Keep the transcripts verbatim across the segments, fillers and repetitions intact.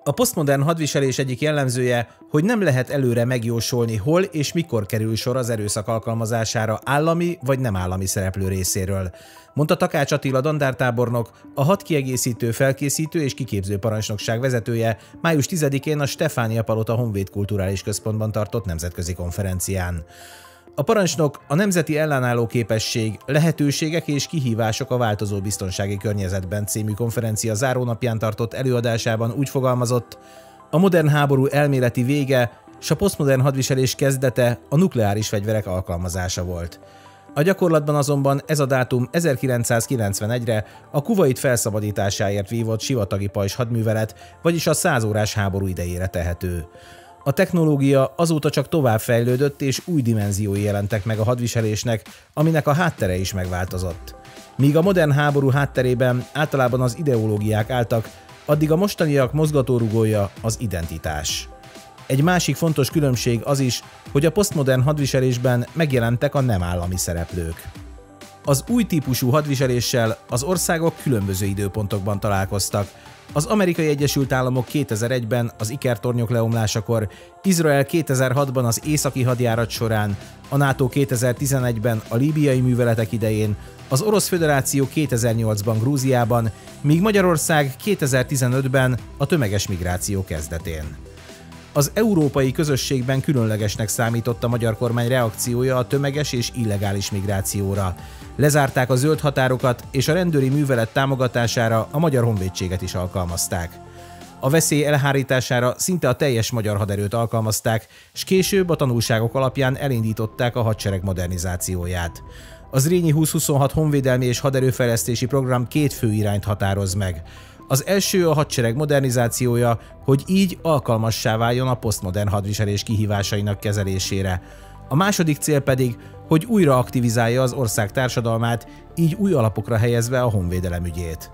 A posztmodern hadviselés egyik jellemzője, hogy nem lehet előre megjósolni, hol és mikor kerül sor az erőszak alkalmazására állami vagy nem állami szereplő részéről, mondta Takács Attila dandártábornok, a hadkiegészítő, felkészítő és kiképző parancsnokság vezetője május tizedikén a Stefániapalota Honvéd Kulturális Központban tartott nemzetközi konferencián. A parancsnok a Nemzeti Ellenálló Képesség, lehetőségek és kihívások a változó biztonsági környezetben című konferencia zárónapján tartott előadásában úgy fogalmazott: a modern háború elméleti vége s a posztmodern hadviselés kezdete a nukleáris fegyverek alkalmazása volt. A gyakorlatban azonban ez a dátum ezerkilencszázkilencvenegyre a Kuvait felszabadításáért vívott sivatagi pajzs hadművelet, vagyis a százórás háború idejére tehető. A technológia azóta csak tovább fejlődött, és új dimenziói jelentek meg a hadviselésnek, aminek a háttere is megváltozott. Míg a modern háború hátterében általában az ideológiák álltak, addig a mostaniak mozgatórugója az identitás. Egy másik fontos különbség az is, hogy a posztmodern hadviselésben megjelentek a nem állami szereplők. Az új típusú hadviseléssel az országok különböző időpontokban találkoztak. Az Amerikai Egyesült Államok kétezer-egyben az ikertornyok leomlásakor, Izrael kétezer-hatban az északi hadjárat során, a NATO kétezer-tizenegyben a líbiai műveletek idején, az Orosz Föderáció kétezer-nyolcban Grúziában, míg Magyarország kétezer-tizenötben a tömeges migráció kezdetén. Az európai közösségben különlegesnek számított a magyar kormány reakciója a tömeges és illegális migrációra. Lezárták a zöld határokat, és a rendőri művelet támogatására a magyar honvédséget is alkalmazták. A veszély elhárítására szinte a teljes magyar haderőt alkalmazták, s később a tanulságok alapján elindították a hadsereg modernizációját. Az Zrínyi húsz-huszonhat honvédelmi és haderőfejlesztési program két fő irányt határoz meg. Az első a hadsereg modernizációja, hogy így alkalmassá váljon a posztmodern hadviselés kihívásainak kezelésére. A második cél pedig, hogy újra aktivizálja az ország társadalmát, így új alapokra helyezve a honvédelem ügyét.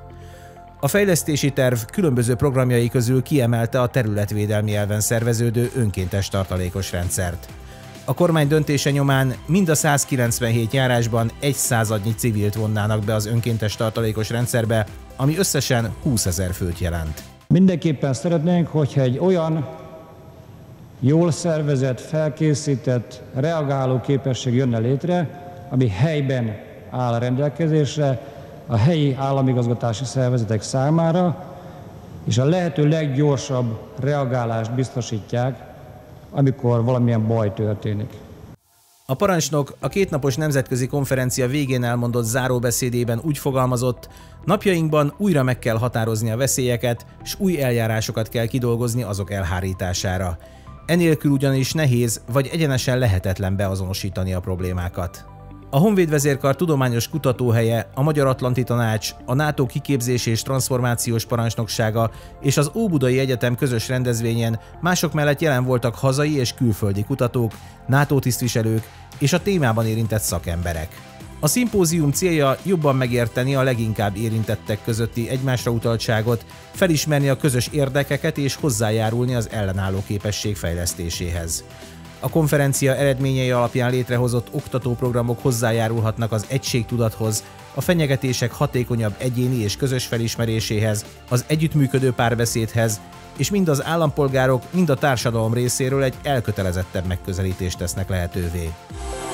A fejlesztési terv különböző programjai közül kiemelte a területvédelmi elven szerveződő önkéntes tartalékos rendszert. A kormány döntése nyomán mind a százkilencvenhét járásban egy századnyi civilt vonnának be az önkéntes tartalékos rendszerbe, ami összesen húszezer főt jelent. Mindenképpen szeretnénk, hogyha egy olyan jól szervezett, felkészített, reagáló képesség jönne létre, ami helyben áll rendelkezésre a helyi államigazgatási szervezetek számára, és a lehető leggyorsabb reagálást biztosítják, amikor valamilyen baj történik. A parancsnok a kétnapos nemzetközi konferencia végén elmondott záróbeszédében úgy fogalmazott: napjainkban újra meg kell határozni a veszélyeket, s új eljárásokat kell kidolgozni azok elhárítására. Enélkül ugyanis nehéz vagy egyenesen lehetetlen beazonosítani a problémákat. A Honvédvezérkar tudományos kutatóhelye, a Magyar Atlanti Tanács, a NATO kiképzés és transformációs parancsnoksága és az Óbudai Egyetem közös rendezvényen mások mellett jelen voltak hazai és külföldi kutatók, NATO tisztviselők és a témában érintett szakemberek. A szimpózium célja jobban megérteni a leginkább érintettek közötti egymásra utaltságot, felismerni a közös érdekeket és hozzájárulni az ellenálló képesség fejlesztéséhez. A konferencia eredményei alapján létrehozott oktatóprogramok hozzájárulhatnak az egységtudathoz, a fenyegetések hatékonyabb egyéni és közös felismeréséhez, az együttműködő párbeszédhez, és mind az állampolgárok, mind a társadalom részéről egy elkötelezettebb megközelítést tesznek lehetővé.